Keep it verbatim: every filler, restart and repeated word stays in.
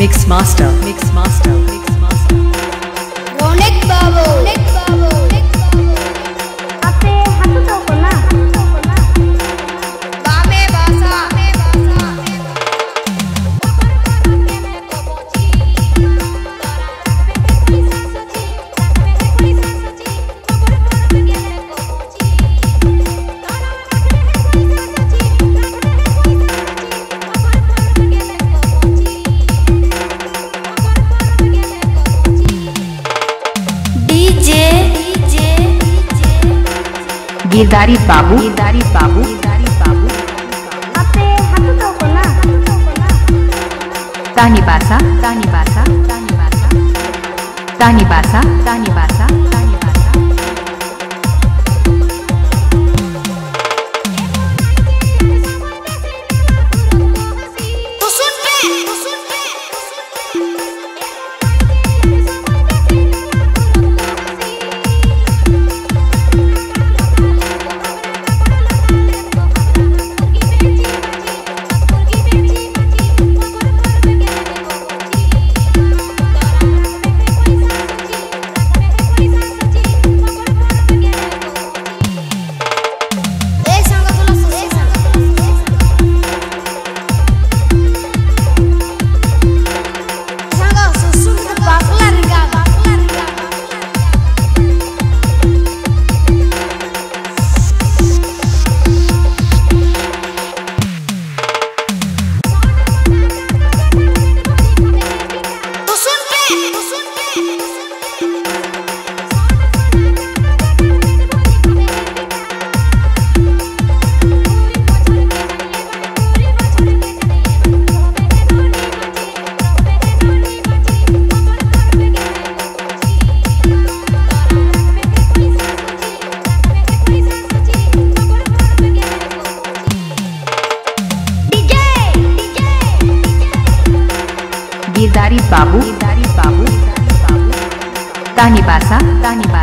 Mix Master, Mix Master, Mix Master. Ronit BaBu, Ronit BaBu, Ape hatu to kona, BameBasa, Girdhari बाबू गिरदारी बाबू गिरदारी बाबू ape hatu to kona, तानी बासा तानी बासा तानी बासा तानी बासा तानी बासा तानी बासा तू सुन पे, तू सुन पे। गिरदारी बाबू गिरदारी बाबू तानी बासा तानी बासा